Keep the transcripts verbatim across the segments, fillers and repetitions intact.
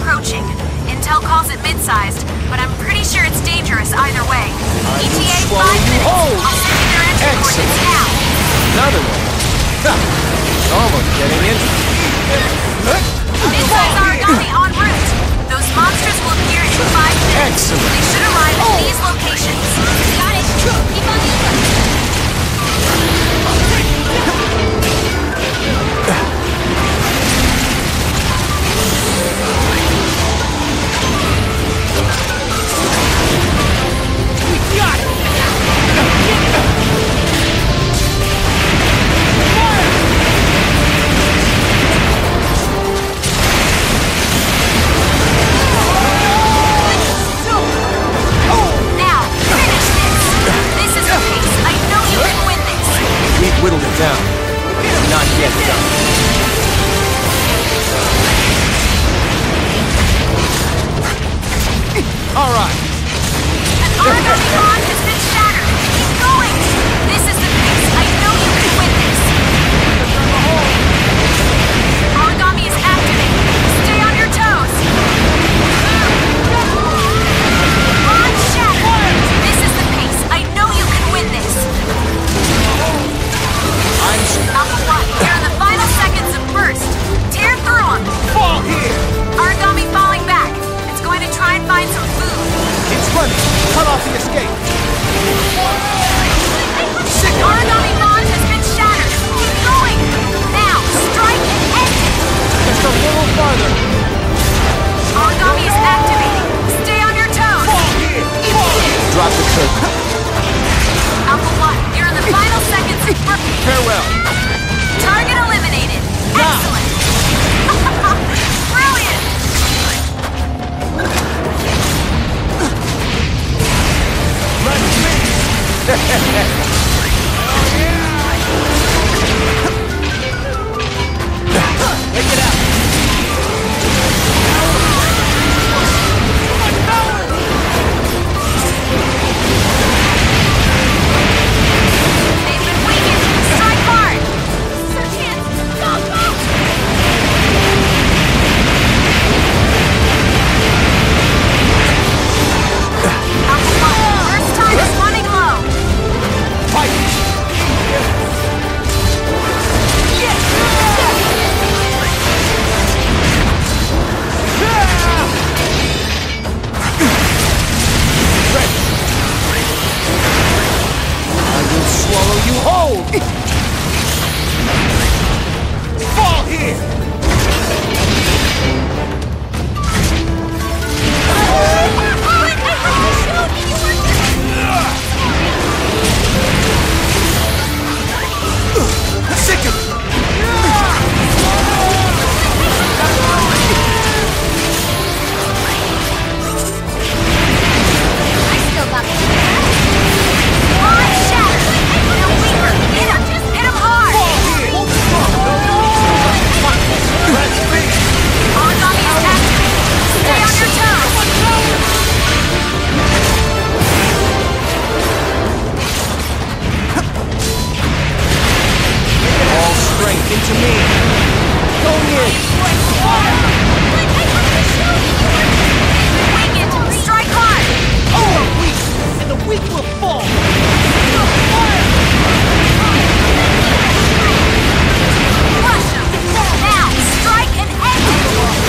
approaching. Intel calls it mid-sized, but I'm pretty sure it's dangerous either way. E T A five minutes. I'll send you their entry coordinates now. Another one. Almost getting in. Mid-size Aragami en route. Those monsters will appear in five minutes. Excellent. They should arrive at these locations. Got it. Keep on the alert. Whittled it down. Not yet done. All right. An Aragami bond has been shattered. Keep going. This is the pace. I know you can win this. Aragami is activated. Stay on your toes. Bond shattered. This is the pace. I know you can win this. Alpha one, you're in the final seconds of burst. Tear through them. Fall here! Aragami falling back. It's going to try and find some food. It's running. Cut off the escape. Sick. Aragami bond has been shattered. Keep going. Now, strike and end it. Just a little farther. Aragami is activating. Stay on your toes. Fall here! Fall here! Drop the curtain. Alpha one, you're in the final seconds of burst. Farewell. Target eliminated. Excellent. Brilliant. Take it out. They've been weakened. Strike hard. This is our chance. Go, go. Alpha one, first time is running low. Fight! I will swallow you whole! Fall here! Sick of it! I still got the Bond shattered. They're weaker. Hit him. Just hit him hard. Aragami is activated. Stay on your toes. All strength into me! Go in! Weakened. Strike hard. Oh, we're weak! And the weak will fall! Crush him. Now, strike and end it.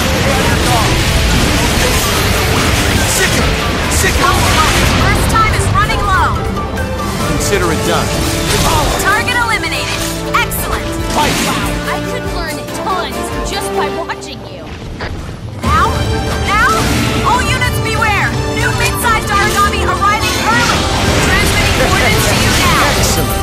Sick of it! Sick of Alpha one, first time is running low. it! Consider it done. Target eliminated. Excellent. Fight! I could learn tons just by watching you. Now? Now? All units beware! New mid-sized Aragami arriving early! Transmitting coordinates to you now! Excellent!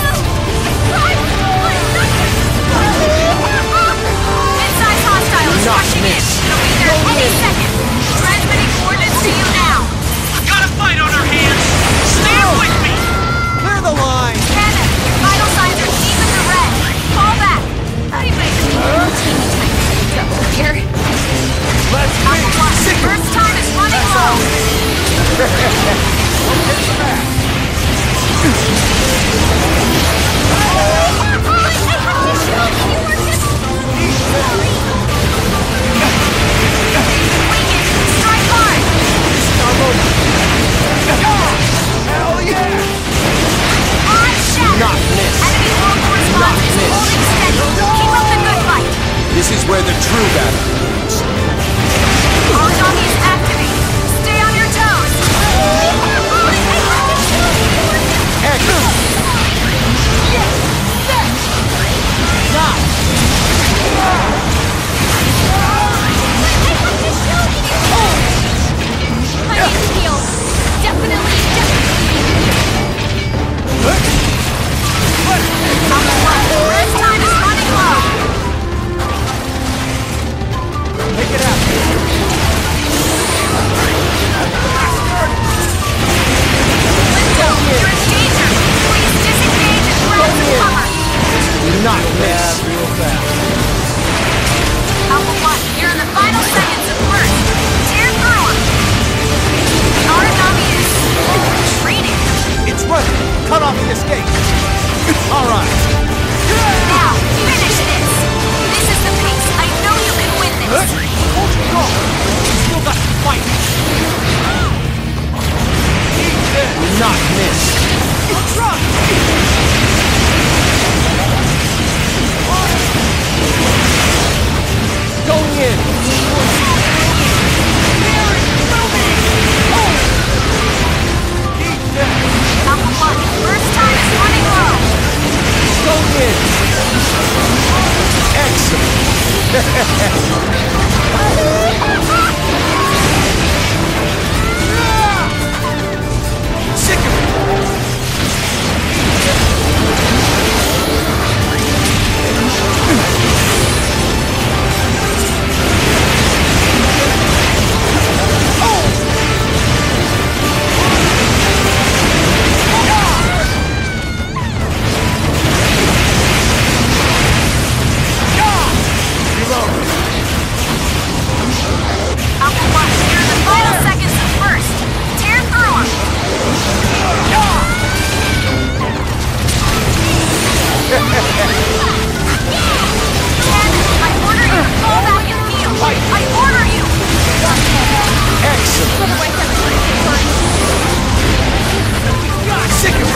Mid-sized hostile is Not rushing in! miss. It'll be there any second! Transmitting coordinates to you now! Got a fight on our hands! Stand with me! Clear the line! Cannon, vital signs are deep in the red! Fall back! I This is where the true battle begins. Origami is activated. Stay on your toes. Excellent. I need to heal. Definitely, Rest time is running low. Take it out. Linto, you're in danger. Please disengage and grab some cover. Do not miss. Real fast. Alpha One, you're in the final seconds of burst. Tear through him. The origami is retreating. It's running. Cut off the escape. All right. Now, finish this. This is the pace. I know you can win this. Hold your guard. You still got to fight. Do not miss. Going in. Alpha One, burst time is running low. Going in. Excellent. Sick of it. Alpha One, you're in the final seconds of burst. Tear through him. Ken, I order you to fall back and heal. I order you. Excellent. Sick of it.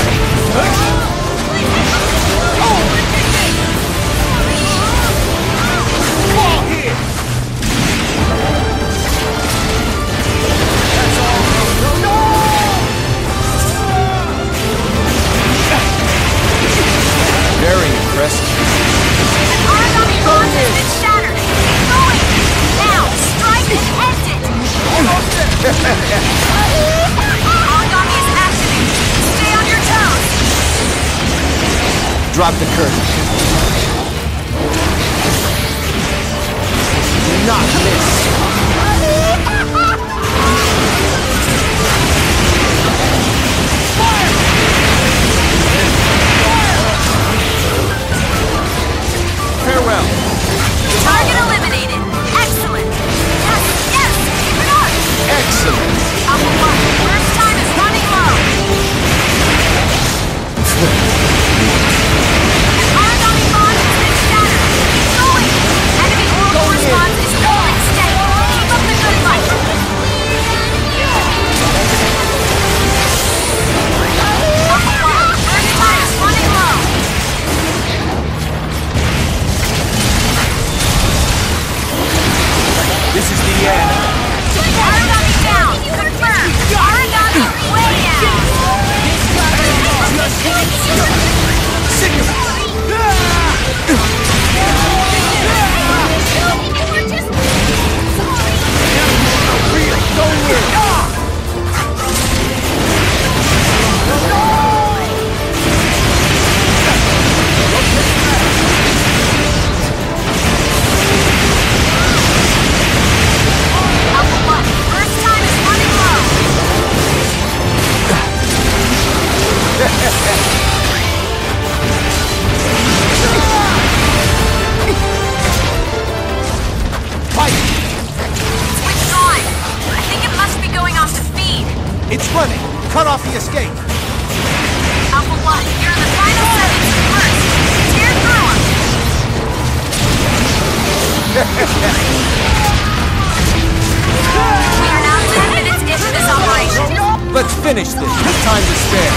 Fall here. Very impressive. An origami bond has been shattered. Keep going. Now, strike and end it. Origami is activated. Stay on your toes. Drop the curtain. Do not miss. Farewell. Target eliminated. Excellent. Yes, yes, keep it up. Excellent. Alpha One, burst time is running low. An origami bond has been shattered. Keep going. Enemy orbital response is holding steady. Keep up the good fight. Alpha One, burst time is running low. This is the end. Origami down. Confirmed. Origami way down. Sick of it. Real. Going in. Alpha One, burst time is running low. Fight. It's withdrawing. I think it must be going off the feed. It's running. Cut off the escape. Alpha One, you're in the final seconds of burst. Tear through him. We are now ten minutes into this operation. Let's finish this. No time to spare.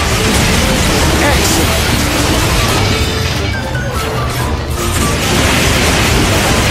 Excellent.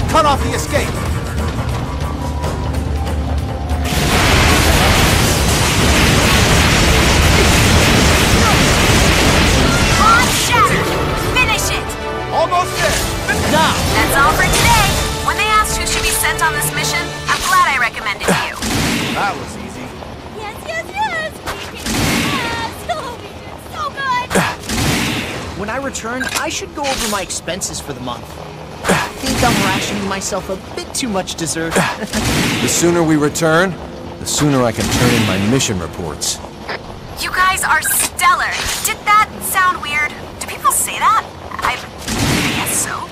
cut off the escape! Pod shattered! Finish it! Almost there! Now! That's all for today. When they asked who should be sent on this mission, I'm glad I recommended you. That was easy. Yes, yes, yes! We kicked ass! Oh, we did so good! When I return, I should go over my expenses for the month. I think I'm rationing myself a bit too much dessert. The sooner we return, the sooner I can turn in my mission reports. You guys are stellar. Did that sound weird? Do people say that? I, I guess so.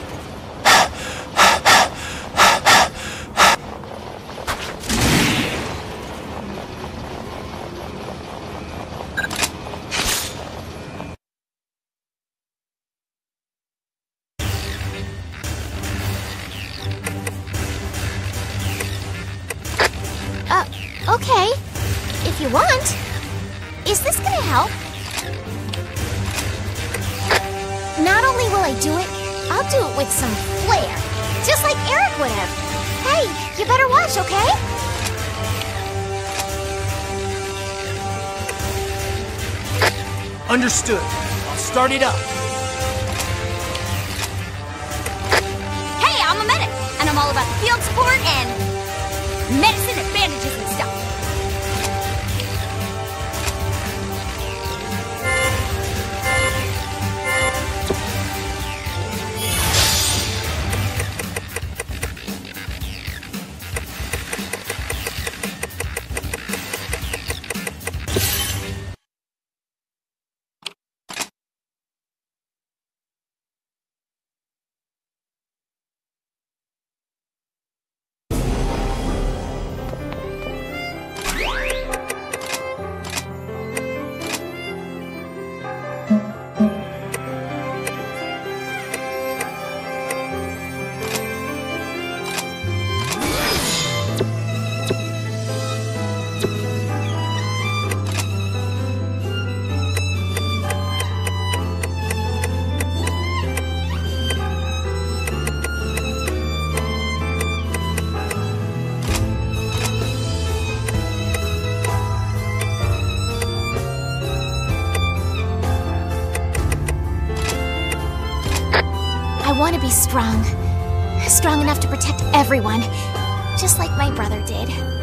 Uh, okay. If you want. Is this gonna help? Not only will I do it, I'll do it with some flair. Just like Eric would have. Hey, you better watch, okay? Understood. I'll start it up. Hey, I'm a medic, and I'm all about field support and medicine and bandages and stuff. I want to be strong. Strong enough to protect everyone, just like my brother did.